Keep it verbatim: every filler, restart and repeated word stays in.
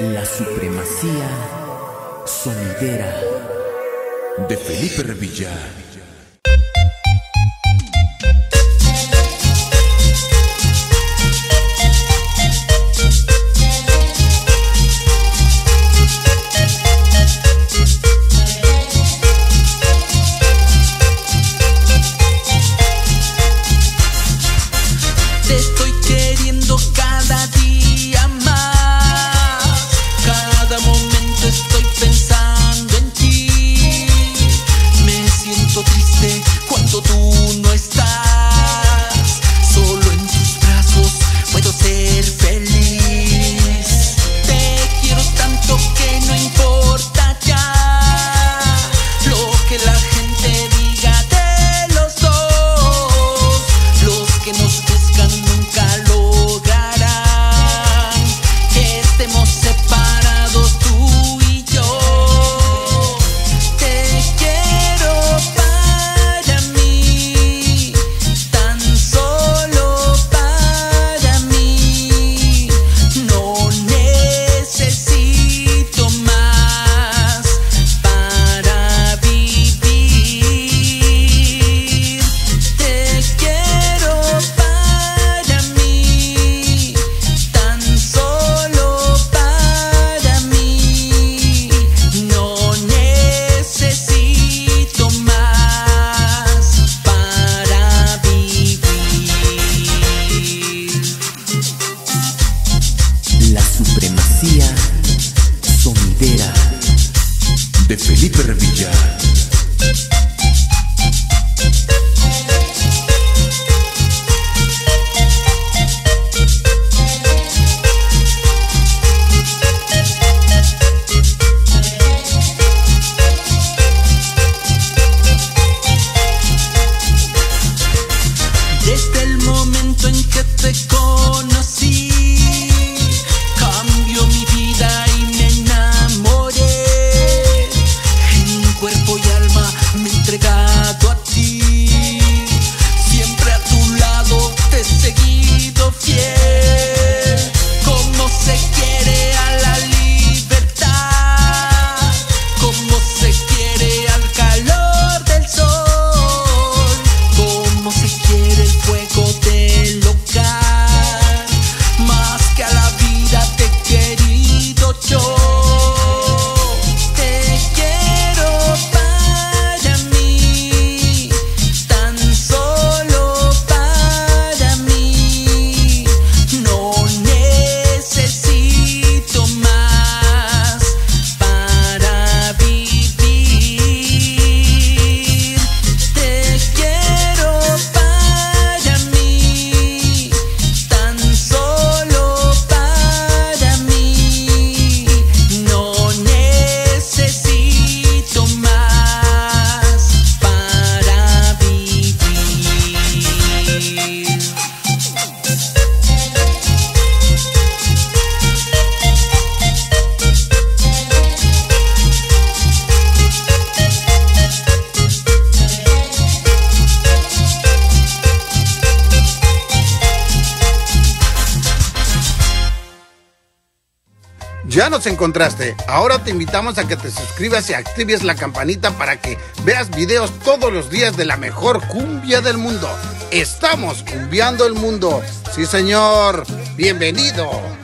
La supremacía sonidera de Felipe Revilla. Sonidera de Felipe Revilla. Desde el momento en que te conocí, cambió mi vida y me enamoré. En cuerpo y alma me he entregado a ti. Siempre a tu lado te he seguido fiel. Como se quiere a la libertad, como se quiere al calor del sol, como se quiere el fuego del hogar, más que a la vida te he querido yo. Te quiero para mí, tan solo para mí. No necesito más para vivir. Te quiero para mí, tan solo para mí. No necesito más para vivir. Ya nos encontraste. Ahora te invitamos a que te suscribas y actives la campanita para que veas videos todos los días de la mejor cumbia del mundo. Estamos cumbiando el mundo. Sí, señor. Bienvenido.